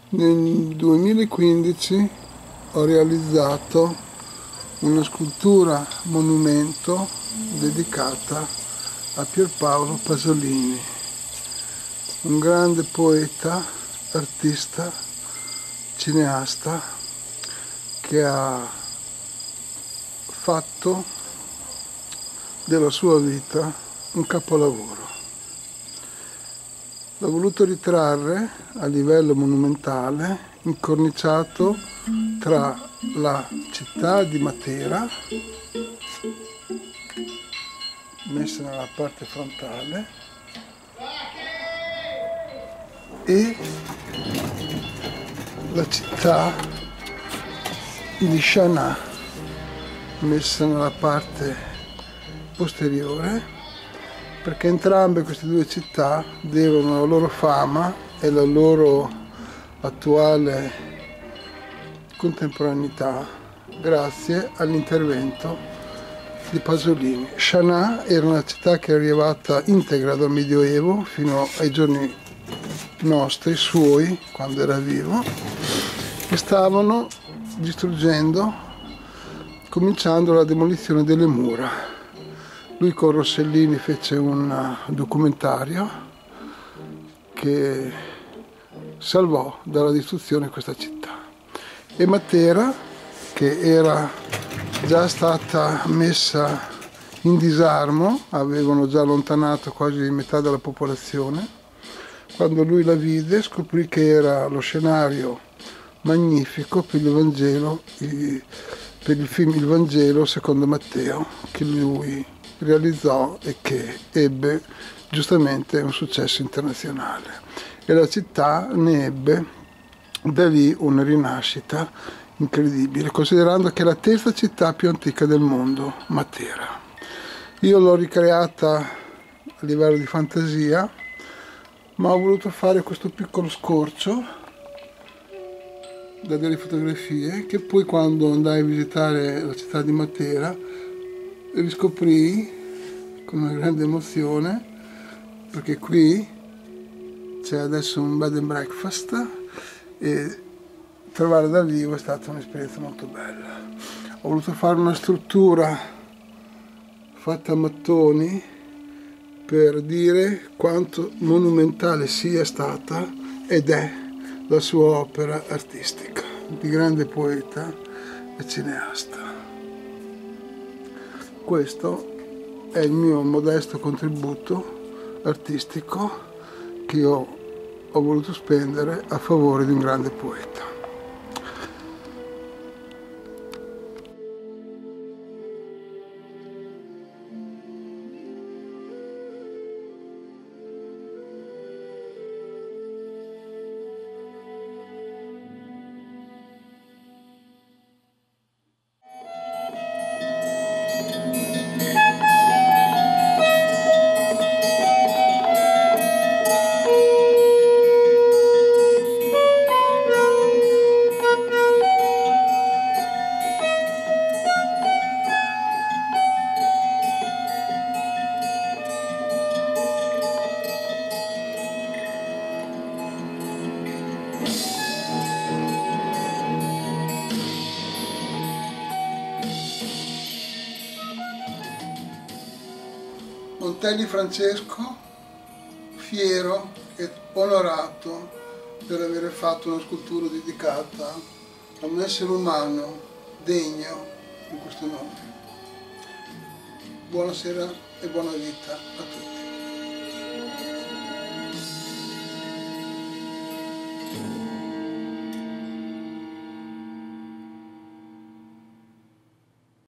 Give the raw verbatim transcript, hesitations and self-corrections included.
Nel duemilaquindici ho realizzato una scultura monumento dedicata a Pierpaolo Pasolini, un grande poeta, artista, cineasta che ha fatto della sua vita un capolavoro. L'ho voluto ritrarre a livello monumentale, incorniciato tra la città di Matera, messa nella parte frontale, e la città di Shanà, messa nella parte posteriore, perché entrambe queste due città devono la loro fama e la loro attuale contemporaneità grazie all'intervento di Pasolini. Shanà era una città che è arrivata integra dal Medioevo fino ai giorni nostri, suoi, quando era vivo, e stavano distruggendo, cominciando la demolizione delle mura. Lui con Rossellini fece un documentario che salvò dalla distruzione questa città. E Matera, che era già stata messa in disarmo, avevano già allontanato quasi metà della popolazione, quando lui la vide scoprì che era lo scenario magnifico per il Vangelo, per il film Il Vangelo secondo Matteo, che lui realizzò e che ebbe giustamente un successo internazionale. E la città ne ebbe da lì una rinascita incredibile, considerando che è la terza città più antica del mondo, Matera. Io l'ho ricreata a livello di fantasia, ma ho voluto fare questo piccolo scorcio da delle fotografie che poi, quando andai a visitare la città di Matera, riscoprì con una grande emozione, perché qui c'è adesso un bed and breakfast e trovare dal vivo è stata un'esperienza molto bella. Ho voluto fare una struttura fatta a mattoni per dire quanto monumentale sia stata ed è la sua opera artistica di grande poeta e cineasta. Questo è il mio modesto contributo artistico che io ho voluto spendere a favore di un grande poeta. Montelli Francesco, fiero e onorato per aver fatto una scultura dedicata a un essere umano degno di questo nome. Buonasera e buona vita a tutti.